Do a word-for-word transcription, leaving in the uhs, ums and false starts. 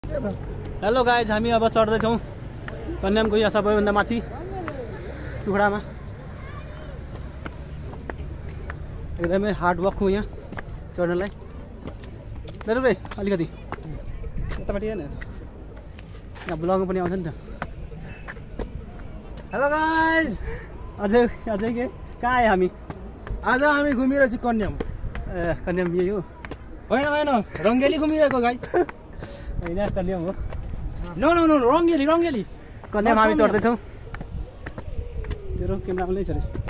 Hello guys, हामी अब चढ्दैछौँ कन्यामको यहाँ सबैभन्दा माथि टुक्रामा। एकदमै हार्ड वर्क हो यहाँ चढ्नलाई। दाजु भाइ अलिकति यतापट्टि हेर्न, यहाँ ब्लगमा पनि आउँछ नि त। हेलो गाइज, अझै अझै के कहाँ आयो हामी? आज हामी घुमिरहेको छु कन्याम। ए कन्याम यही हो? होइन होइन, रङ्गेली घुमिरहेको गाइज। होइन कन्याम हो। No no no, Rangeli Rangeli Kanyam हामी चढ्दैछौँ। तेरो क्यामेरा आउँदैछ अरे।